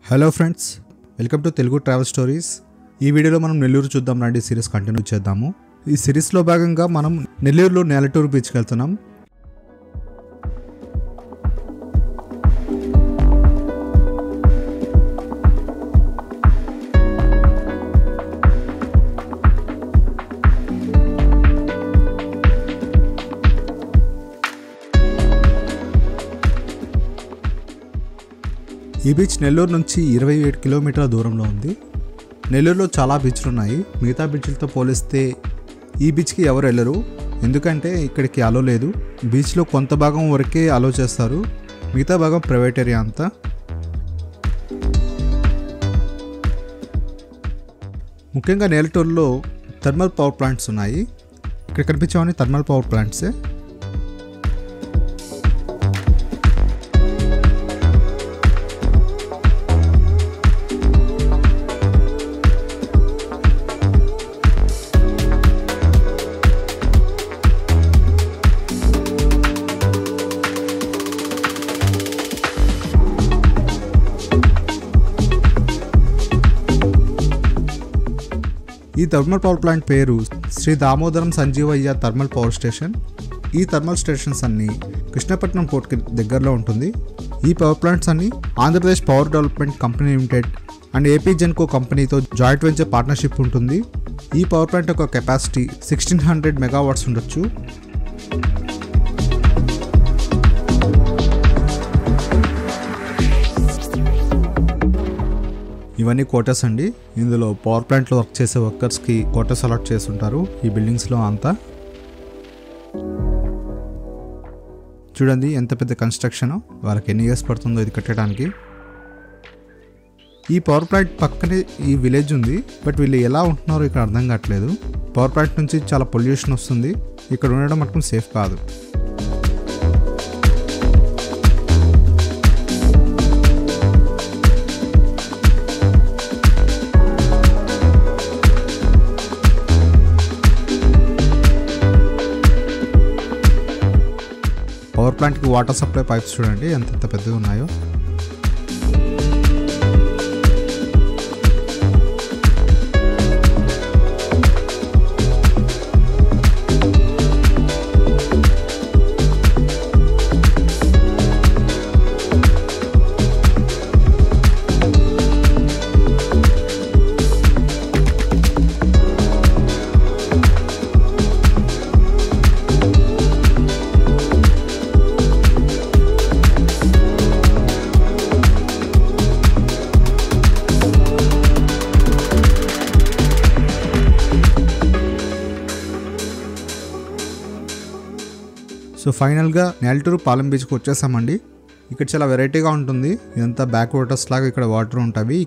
Hello friends, welcome to Telugu travel stories. ఈ వీడియోలో మనం నెల్లూరు చూద్దాం రండి సిరీస్ కంటిన్యూ చేద్దాము. ఈ సిరీస్లో భాగంగా మనం నెల్లూరులో నేలటూరు బీచ్కి వెళ్తున్నాం. ఈ బీచ్ నెల్లూరు నుంచి 27 కిలోమీటర్ల దూరంలో ఉంది. నెల్లూరులో చాలా బీచ్లు ఉన్నాయి. మిగతా బీచ్లతో పోలిస్తే ఈ బీచ్కి ఎవరు వెళ్ళరు, ఎందుకంటే ఇక్కడికి అలో లేదు. బీచ్లో కొంత భాగం వరకే అలో చేస్తారు, మిగతా భాగం ప్రైవేట్ ఏరియా అంతా. ముఖ్యంగా నేలటూరులో థర్మల్ పవర్ ప్లాంట్స్ ఉన్నాయి. ఇక్కడ కనిపించేవన్నీ థర్మల్ పవర్ ప్లాంట్సే. ఈ థర్మల్ పవర్ ప్లాంట్ పేరు Shri Damodaram Sanjeevaiah thermal power station. ఈ థర్మల్ స్టేషన్స్ అన్ని కృష్ణపట్నం పోర్ట్కి దగ్గరలో ఉంటుంది. ఈ పవర్ ప్లాంట్స్ అన్ని Andhra Pradesh power development company limited and AP Genco కంపెనీతో జాయింట్ వెంచర్ పార్ట్నర్షిప్ ఉంటుంది. ఈ పవర్ ప్లాంట్ యొక్క కెపాసిటీ 1600 మెగావాట్స్ ఉండొచ్చు. ఇవన్నీ క్వార్టర్స్ అండి. ఇందులో పవర్ ప్లాంట్లో వర్క్ చేసే వర్కర్స్కి క్వార్టర్స్ అలాట్ చేస్తుంటారు ఈ బిల్డింగ్స్లో అంతా. చూడండి ఎంత పెద్ద కన్స్ట్రక్షన్, వాళ్ళకి ఎన్ని ఇయర్స్ పడుతుందో ఇది కట్టడానికి. ఈ పవర్ ప్లాంట్ పక్కనే ఈ విలేజ్ ఉంది, బట్ వీళ్ళు ఎలా ఉంటున్నారో ఇక్కడ అర్థం కావట్లేదు. పవర్ ప్లాంట్ నుంచి చాలా పొల్యూషన్ వస్తుంది, ఇక్కడ ఉండడం మటుకు సేఫ్ కాదు. పవర్ ప్లాంట్కి వాటర్ సప్లై పైప్స్ చూడండి ఎంత పెద్దగా ఉన్నాయో. సో ఫైనల్గా నేలటూరు పాలెం బీచ్కి వచ్చేసామండి. ఇక్కడ చాలా వెరైటీగా ఉంటుంది. ఇదంతా బ్యాక్ వాటర్స్ లాగా ఇక్కడ వాటర్ ఉంటాయి.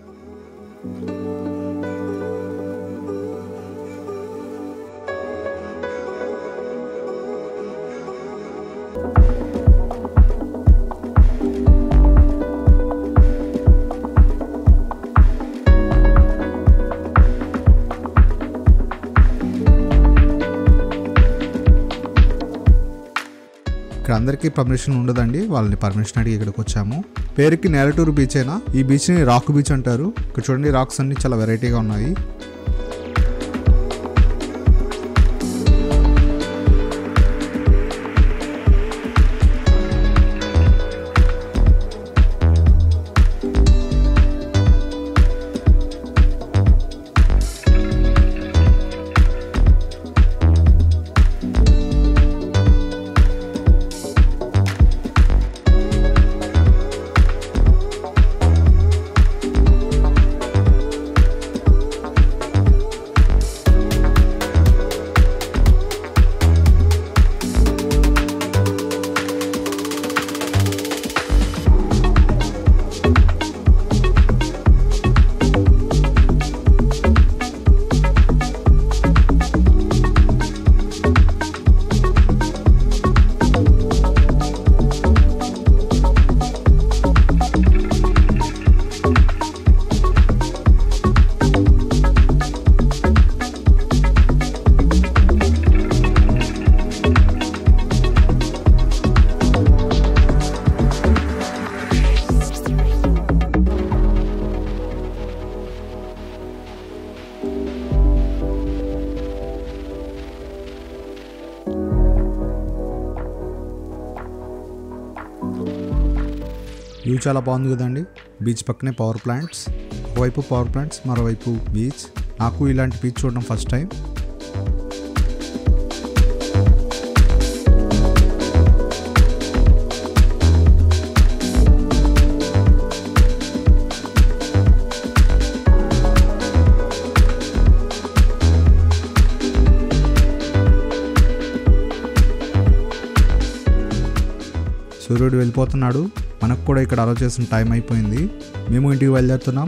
ఇక్కడ అందరికీ పర్మిషన్ ఉండదండి, వాళ్ళని పర్మిషన్ అడిగి ఇక్కడికి వచ్చాము. పేరుకి నేలటూరు బీచ్ అయినా ఈ బీచ్ని రాక్ బీచ్ అంటారు. ఇక్కడ చూడండి రాక్స్ అన్ని చాలా వెరైటీగా ఉన్నాయి. వ్యూ చాలా బాగుంది కదండి. బీచ్ పక్కనే పవర్ ప్లాంట్స్, ఒకవైపు పవర్ ప్లాంట్స్, మరోవైపు బీచ్. నాకు ఇలాంటి బీచ్ చూడడం ఫస్ట్ టైం. సూర్యుడు వెళ్ళిపోతున్నాడు. మనకు కూడా ఇక్కడ అలౌ చేసిన టైం అయిపోయింది. మేము ఇంటికి బయలుదేరుతున్నాం.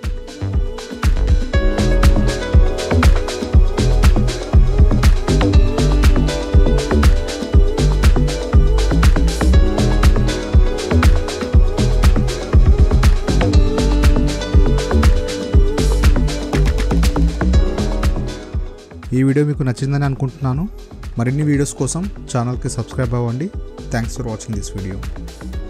ఈ వీడియో మీకు నచ్చిందని అనుకుంటున్నాను. మరిన్ని వీడియోస్ కోసం ఛానల్కి సబ్స్క్రైబ్ అవ్వండి. Thanks for watching this video.